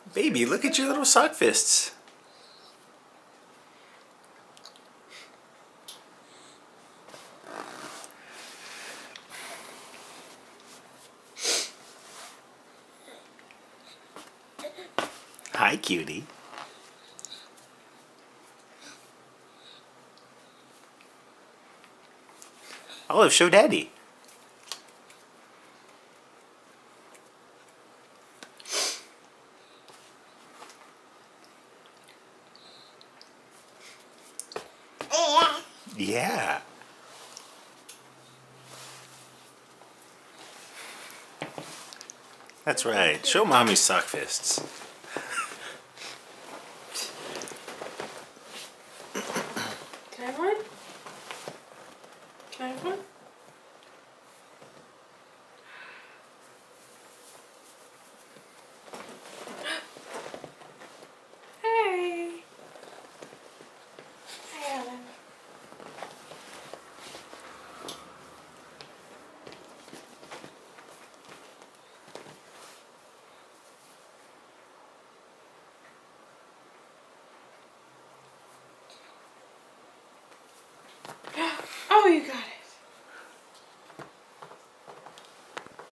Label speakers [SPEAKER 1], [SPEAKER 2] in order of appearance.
[SPEAKER 1] Baby, look at your little sock fists. Hi, cutie. Olive, show Daddy. Yeah. That's right. Show Mommy's sock fists.